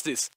this.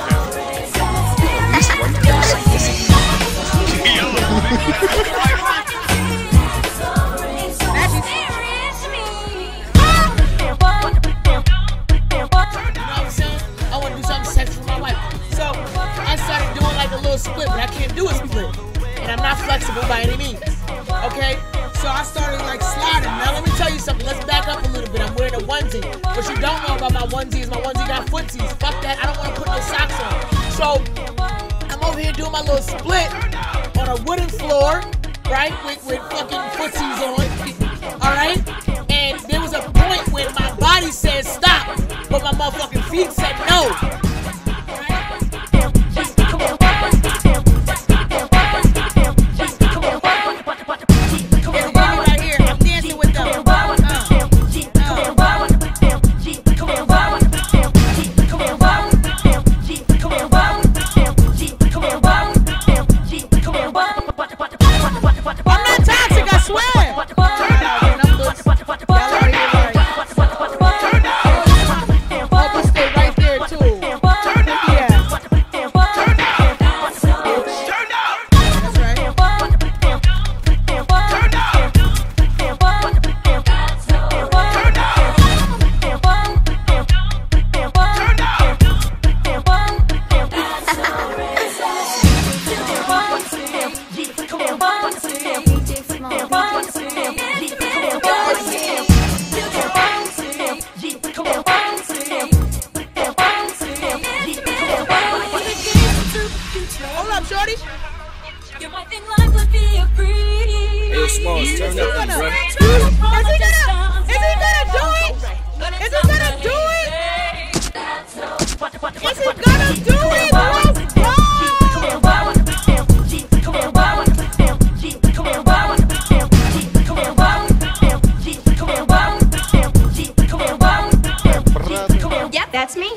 Split, but I can't do a split, and I'm not flexible by any means. Okay, so I started like sliding. Now let me tell you something. Let's back up a little bit. I'm wearing a onesie. What you don't know about my onesie is my onesie got footsies. Fuck that. I don't want to put no socks on. So I'm over here doing my little split on a wooden floor, right, with fucking footsies on. All right, and there was a point when my body said stop, but my motherfucking feet said no. SixColourz, turn up, bro. Is he gonna do it? Is he gonna do it? Is he gonna do it? Let's go! Yep, that's me.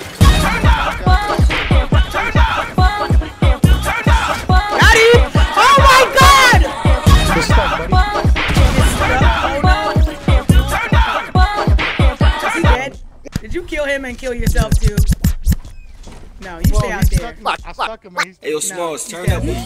Did you kill him and kill yourself too? No, you stay out there. I stuck him, man. Hey, yo, SixColourz, turn up, bro.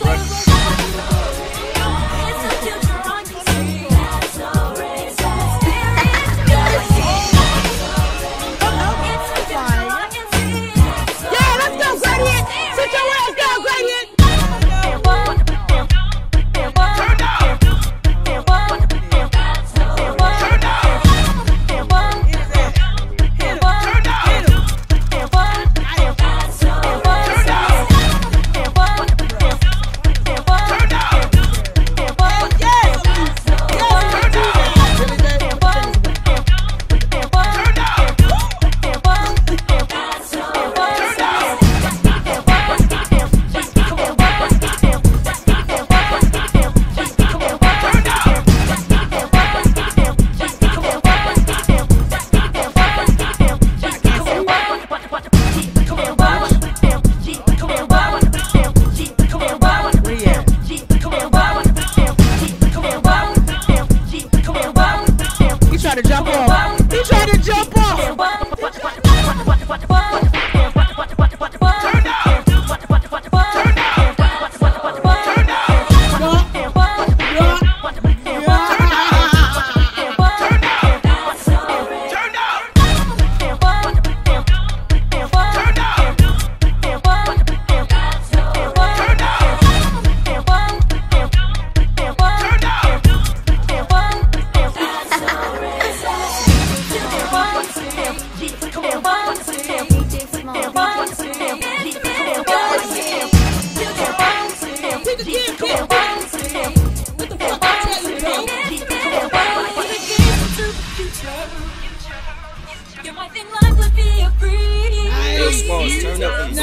SixColourz, turn up, bro.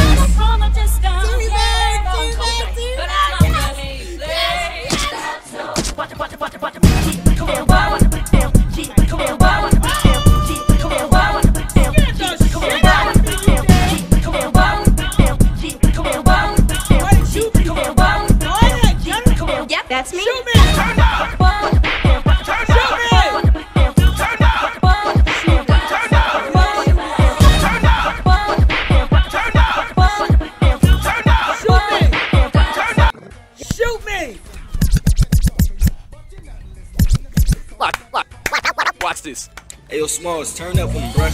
Yep, that's me. Turn Smalls, turn up with me, bruh.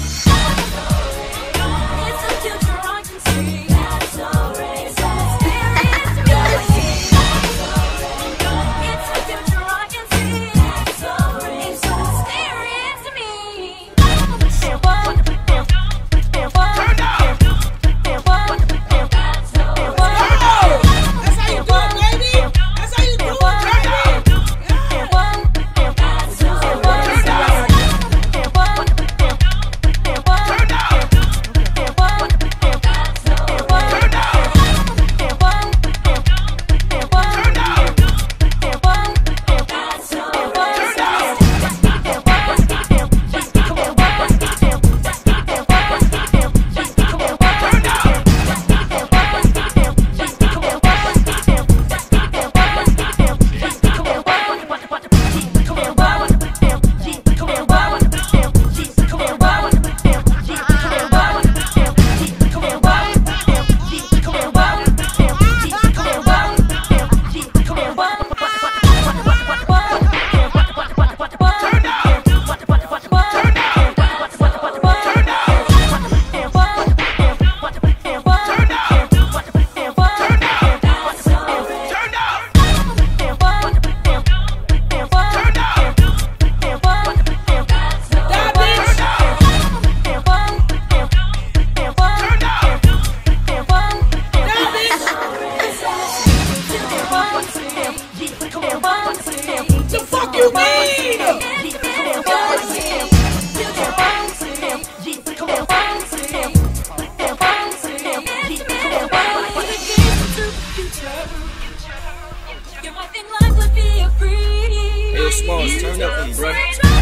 Hey, Smalls, turn up with me, bruh.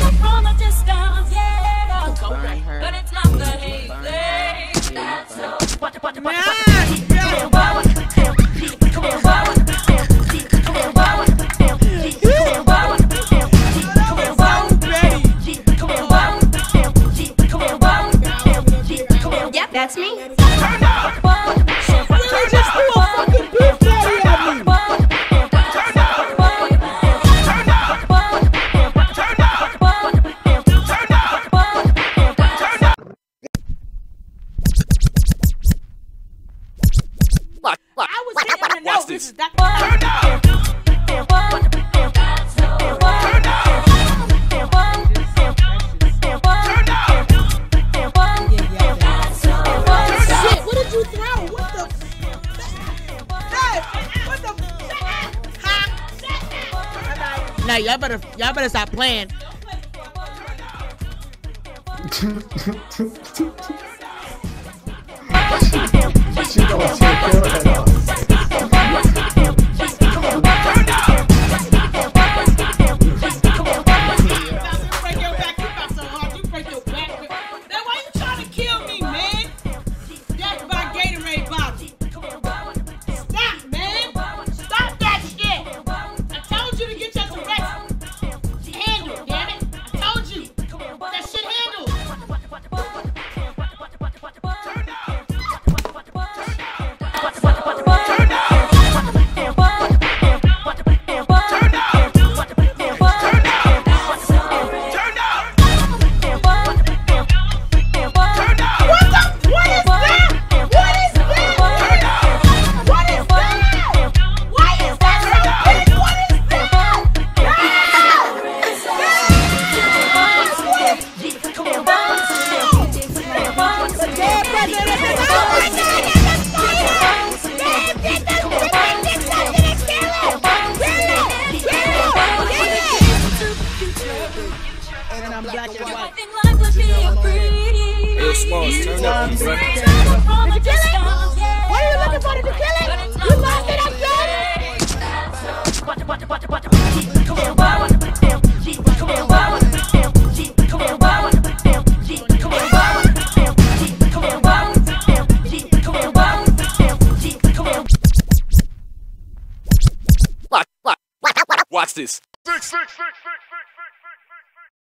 Yep, that's me. Watch this. Now y'all better stop playing. She gonna take your head off. Break your back. You got so hard. You break your back. Now why you trying to kill me, man? That's my Gatorade bottle. Stop, man. Stop that shit. I told you to get your direct handle, damn it. I told you. That shit handle. I'm black and white. Hey, Smalls, turn up with me, bruh. Did you kill it? What are you looking for? Did you kill it? You lost it, I'm Watch this. 6, 6, 6, 6.